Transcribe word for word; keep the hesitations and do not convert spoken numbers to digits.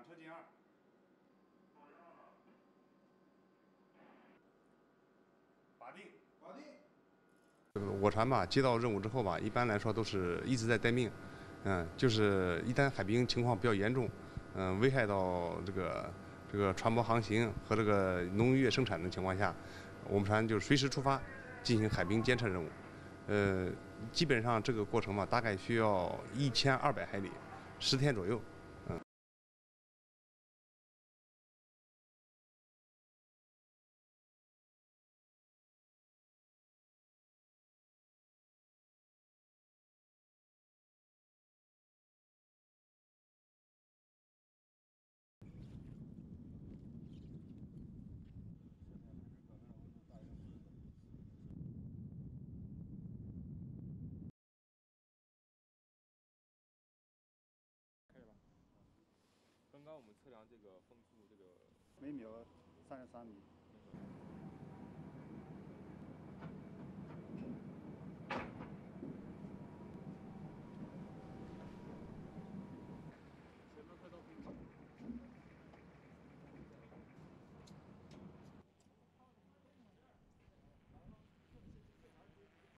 车进二。把定， 搞定。 这个我船吧，接到任务之后吧，一般来说都是一直在待命，嗯，就是一旦海冰情况比较严重，嗯，危害到这个这个船舶航行和这个农渔业生产的情况下，我们船就随时出发进行海冰监测任务，呃，基本上这个过程嘛，大概需要一千二百海里，十天左右。 刚刚我们测量这个风速，这个每秒三十三米。